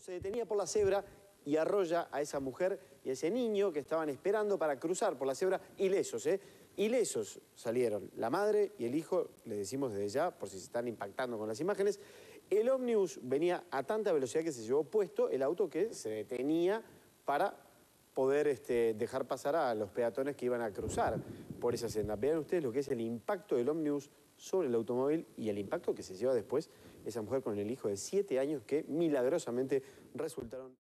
Se detenía por la cebra y arrolla a esa mujer y a ese niño que estaban esperando para cruzar por la cebra ilesos, ¿eh? Ilesos salieron la madre y el hijo, le decimos desde ya, por si se están impactando con las imágenes. El ómnibus venía a tanta velocidad que se llevó puesto el auto que se detenía para poder dejar pasar a los peatones que iban a cruzar por esa senda. Vean ustedes lo que es el impacto del ómnibus sobre el automóvil y el impacto que se lleva después esa mujer con el hijo de 7 años que milagrosamente resultaron...